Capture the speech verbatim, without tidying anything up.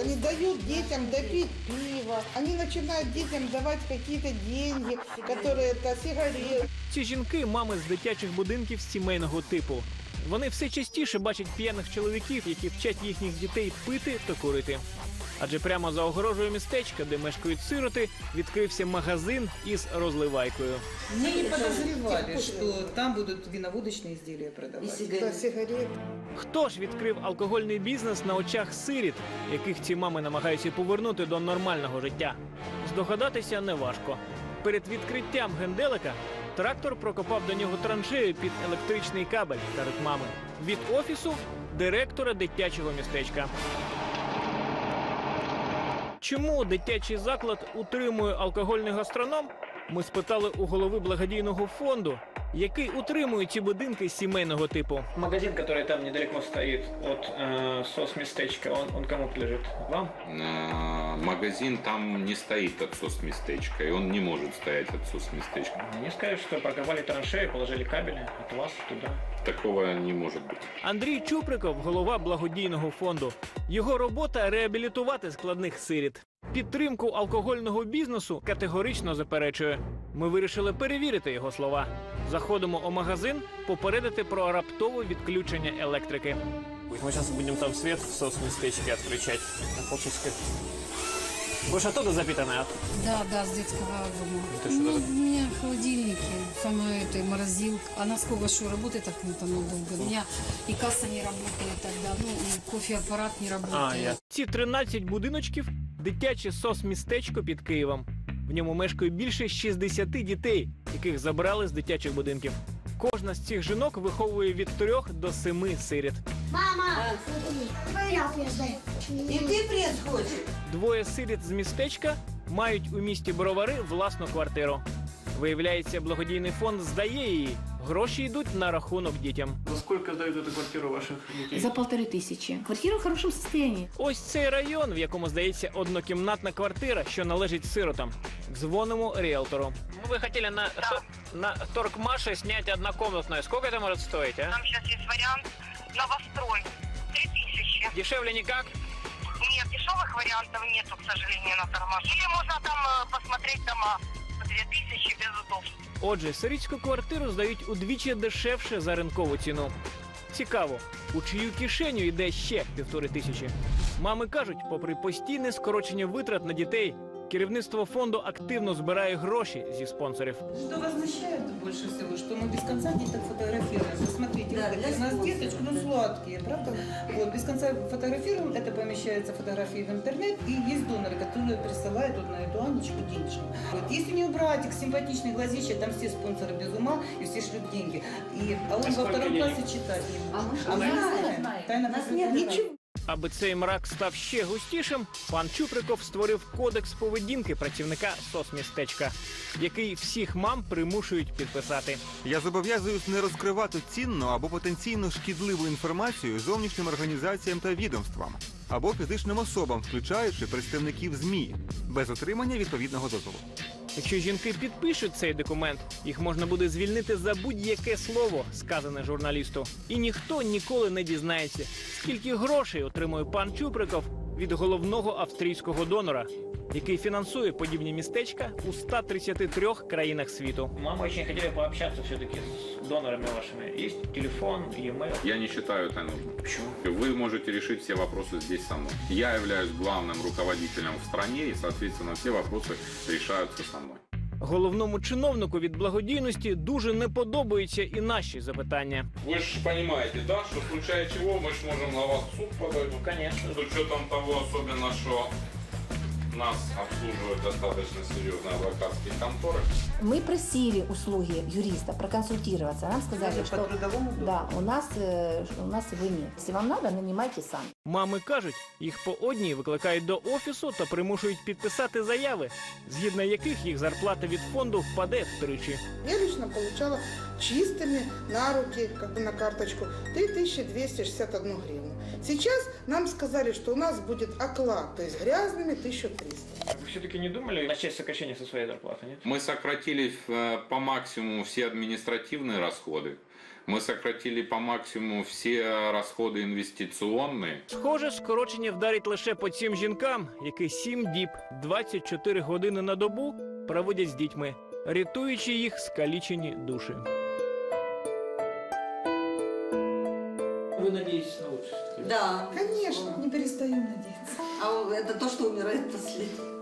Они дают детям допить пиво, они начинают детям давать какие-то деньги, которые это сигареты. Ці жінки – мами з дитячих будинків сімейного типу. Вони все частіше бачать п'яних чоловіків, які вчать їхніх дітей пити та курити. Адже прямо за огорожею містечка, де мешкають сироти, відкрився магазин із розливайкою. Мы не подозревали, что там будут виноводочные изделия продавать. Да, сигареты. Хто ж відкрив алкогольний бізнес на очах сиріт, яких ці мами намагаються повернути до нормального життя? Здогадатися неважко. Перед відкриттям генделика трактор прокопав до нього траншею під електричний кабель, кажуть мами. Від офісу директора дитячого містечка. Чому дитячий заклад утримує алкогольний гастроном? Ми спитали у голови благодійного фонду, який утримує ці будинки сімейного типу. Магазин, який там недалеко стоїть від е, соцмістечка, он, он кому принадлежить? Вам? Магазин там не стоит от соцместечка, и он не может стоять от соцместечка. Они скажут, что прокопали траншею, положили кабели от вас туда. Такого не может быть. Андрій Чуприков – голова благодійного фонду. Його робота – реабілітувати складних сиріт. Підтримку алкогольного бізнесу категорично заперечує. Ми вирішили перевірити його слова. Заходимо у магазин, попередити про раптове відключення електрики. Мы сейчас будем там свет в соцместечке отключать. На полчасика. Вы же оттуда запитанная? Да, да, с детского дома. Это что Ну, за- у меня холодильники, самая этой морозилка. Она сколько что работает так ну, там долго. У меня и касса не работает тогда, ну и кофеаппарат не работает. А, я. Ці тринадцять будиночків – дитяче соцмістечко під Києвом. В ньому мешкає більше шістдесят дітей, яких забрали з дитячих будинків. Кожна з цих жінок виховує від трьох до семи сиріт. Мама, и ты пресс хочешь? Двоє сиріт з містечка мають у місті Бровари власну квартиру. Виявляється, благодійний фонд здає її. Гроші йдуть на рахунок дітям. За сколько сдают эту квартиру ваших детей? За полторы тысячи. Квартира в хорошем состоянии. Ось цей район, в якому, здається, однокімнатна квартира, що належить сиротам. Дзвонимо ріелтору. Ви хотіли на, Да. на торгмаше зняти однокомнатну. Сколько это может стоить, а? Там сейчас есть вариант новострой. Три тысячи. Дешевле никак? Нет, дешевых вариантов нету, к сожалению, на Тормаш. Или можно там э, посмотреть дома по две тысячи без удобств. Отже, сирітську квартиру здають удвічі дешевше за ринкову ціну. Цікаво, у чию кишеню йде ще півтори тисячі. Мами кажуть, попри постійне скорочення витрат на дітей, керівництво фонду активно збирає гроші зі спонсорів. Что возмущает больше всего, что мы без конца деток фотографируем. Смотрите, Да, вот для у нас спонсора, деточки, ну да. сладкие, правда? Вот, без конца фотографируем, это помещается фотографии в интернет, и есть доноры, которые присылают вот на эту Анечку денежку. Вот, есть у нее братик, симпатичный, глазище, там все спонсоры без ума, и все шлют деньги. И, а он А во сколько втором денег? классе читает. А мы А мы не не знаем. знаем. Тайна Нас покрытия. нет Ничего. Аби цей мрак став ще густішим, пан Чуприков створив кодекс поведінки працівника соцмістечка, який всіх мам примушують підписати. Я зобов'язуюсь не розкривати цінну або потенційно шкідливу інформацію зовнішнім організаціям та відомствам або фізичним особам, включаючи представників ЗМІ, без отримання відповідного дозволу. Якщо жінки підпишуть цей документ, їх можна буде звільнити за будь-яке слово, сказане журналісту. І ніхто ніколи не дізнається, скільки грошей отримує пан Чуприков від головного австрійського донора, який фінансує подібні містечка у ста тридцяти трьох країнах світу. Мама дуже хотіла пообщатися все-таки з донорами вашими. Є телефон, e-mail? Я не считаю это нужным. Почему? Вы можете решить все вопросы здесь со мной. Я являюсь главным руководителем в стране, и, соответственно, все вопросы решаются со мной. Головному чиновнику від благодійності дуже не подобаються і наші запитання. Вы же понимаете, да, что в случае чего мы же можем на вас в суд подать. Ну, конечно. С учетом того, особенно, что нас обслуживают достаточно серьезные адвокатские конторы. Мы просили услуги юриста проконсультироваться. Нам сказали, По что трудовому договору. да, у нас, э, у нас его нет. Если вам надо, нанимайте сами. Мами кажуть, їх по одній викликають до офісу та примушують підписати заяви, згідно яких їх зарплата від фонду впаде втричі. Я лично получала чистыми на руки, как бы на карточку, три тысячи двести шестьдесят одну гривну. Сейчас нам сказали, что у нас будет оклад, то есть грязными тысяча триста. Вы все-таки не думали начать сокращение со своей зарплаты, нет? Мы сократили э, по максимуму все административные расходы. Мы сократили по максимуму все расходы инвестиционные. Схоже, скорочення вдарить лише по цим жінкам, які сім діб, двадцять чотири години на добу проводять з дітьми, рятуючи їх скалічені душі. Ви надієтесь на лучшее? Да. Конечно. Не перестаю надеяться. А это то, что умирает последним.